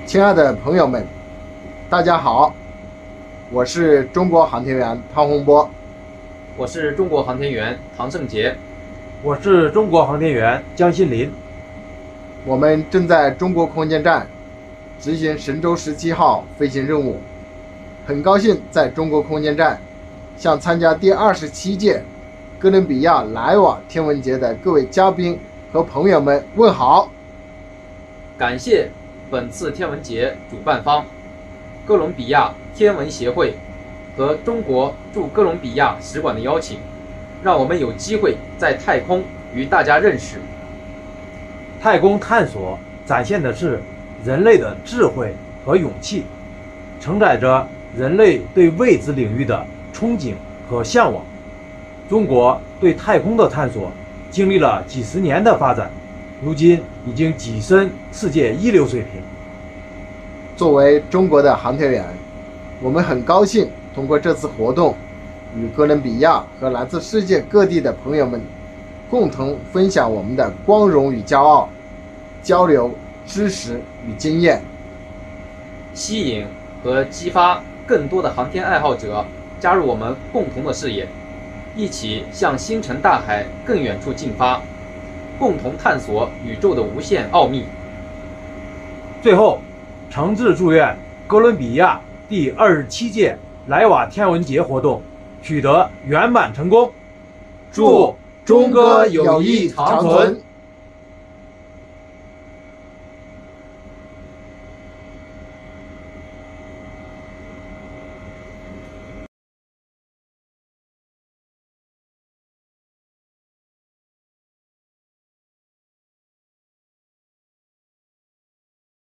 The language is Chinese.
亲爱的朋友们，大家好，我是中国航天员汤洪波， 我是中国航天员唐胜杰， 我是中国航天员江新林。 我们正在中国空间站执行神舟17号飞行任务，很高兴在中国空间站向参加第27届哥伦比亚莱瓦天文节的各位嘉宾和朋友们问好。 感谢本次天文节主办方哥伦比亚天文协会和中国驻哥伦比亚使馆的邀请，让我们有机会在太空与大家认识。 太空探索展现的是人类的智慧和勇气，承载着人类对未知领域的憧憬和向往。中国对太空的探索经历了几十年的发展，如今已经跻身世界一流水平。 作为中国的航天员，我们很高兴通过这次活动，与哥伦比亚和来自世界各地的朋友们共同分享我们的光荣与骄傲，交流知识与经验， 吸引和激发更多的航天爱好者加入我们共同的事业，一起向星辰大海更远处进发，共同探索宇宙的无限奥秘。 最后，诚挚祝愿哥伦比亚第27届莱瓦天文节活动取得圆满成功，祝中哥友谊长存。